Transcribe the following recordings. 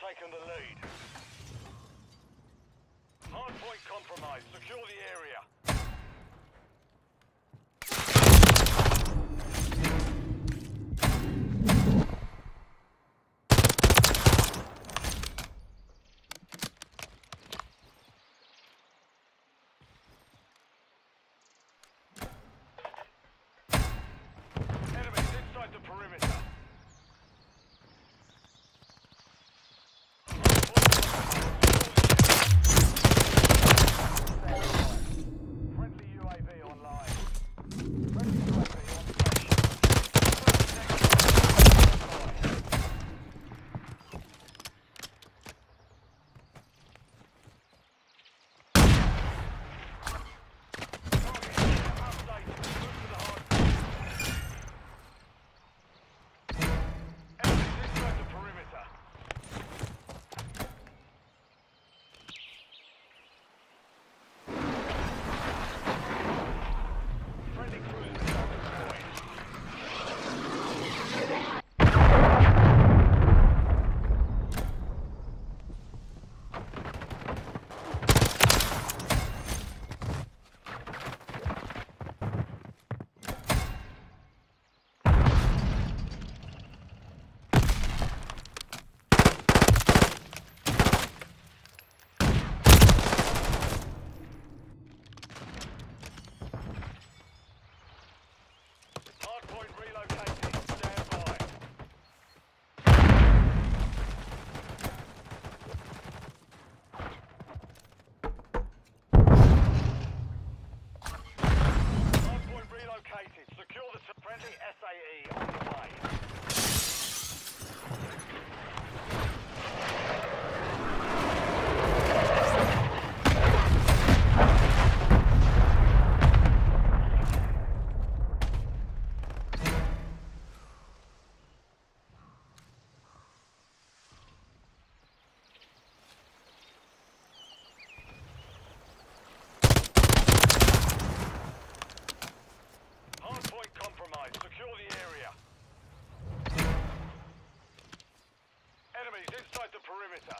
taken the lead. Hardpoint compromised. Secure the area. Enemies inside the perimeter. Friendly UAV online. Friendly UAV on station. Hardpoint relocated. Stand by. Hardpoint relocated. Secure the friendly SAE on the way. Hardpoint compromised. Secure the area. Enemies inside the perimeter.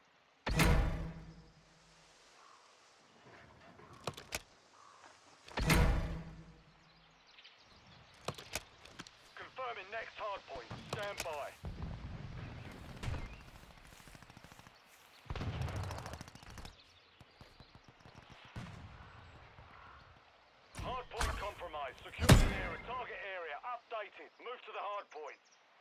Confirming next hardpoint. Stand by. Hardpoint compromised. Secure the area. Target area updated. Move to the hardpoint.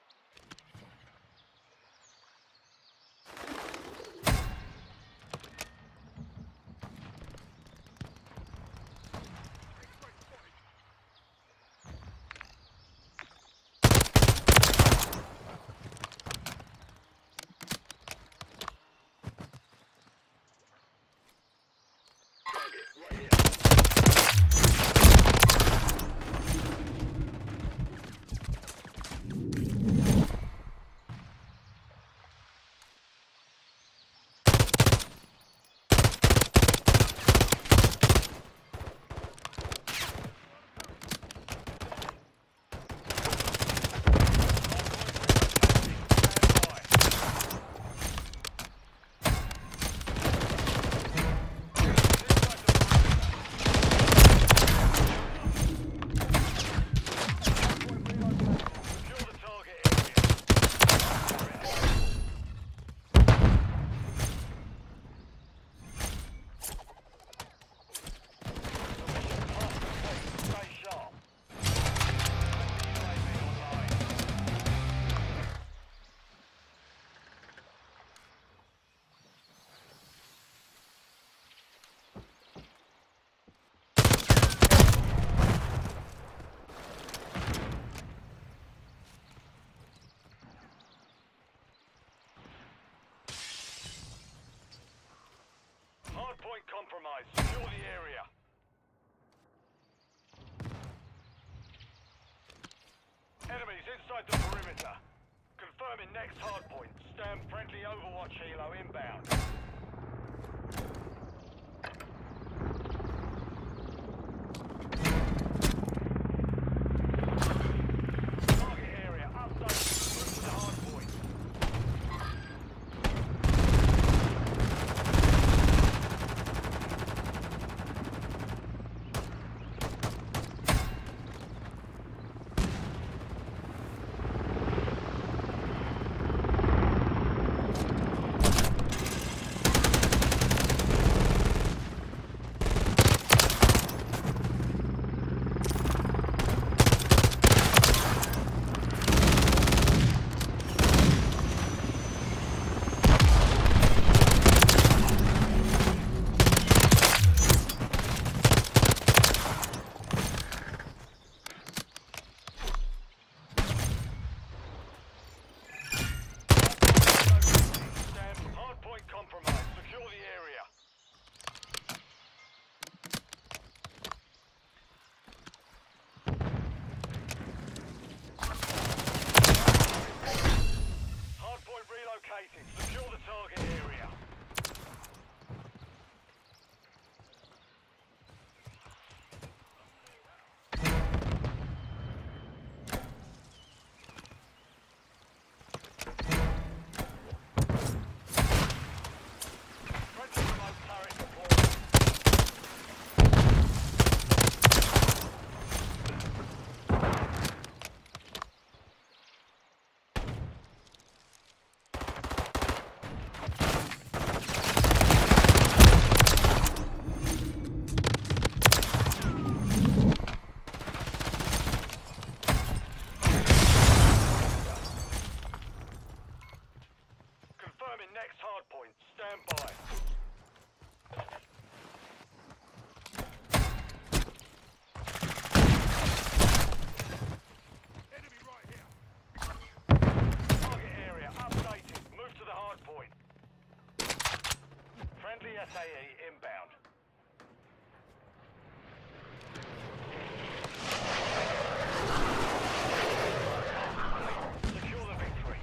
Hardpoint compromised. Secure the area. Enemies inside the perimeter. Confirming next hardpoint. Stand friendly Overwatch helo inbound. Target area updated. Move to the hardpoint. Friendly SAE inbound. Secure the victory.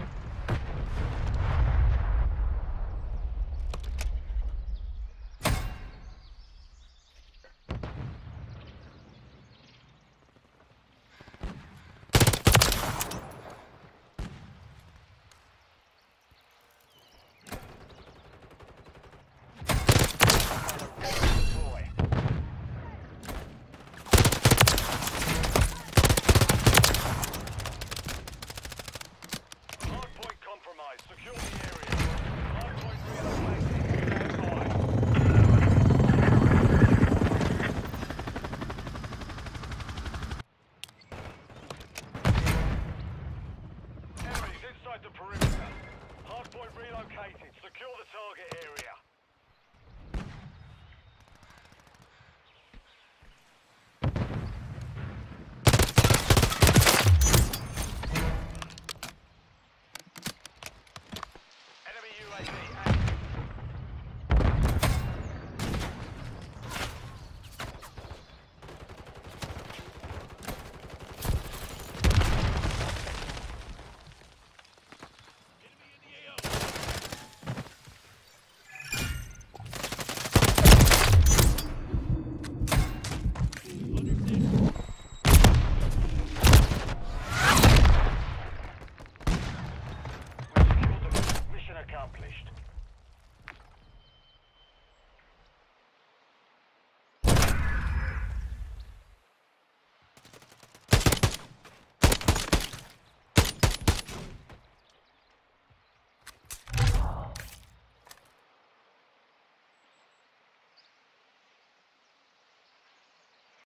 Secure the area. Hardpoint relocated. Stand by. Enemies inside the perimeter. Hardpoint relocated. Secure the target area.